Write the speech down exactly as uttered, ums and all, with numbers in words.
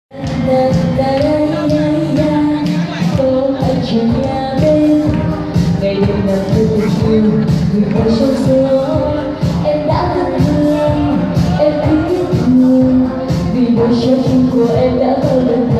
Có anh trên nhà bên ngày đêm là thương yêu người ở trong gió. Em đã thật thương, em biết thương vì đôi trái tim của em đã bao lần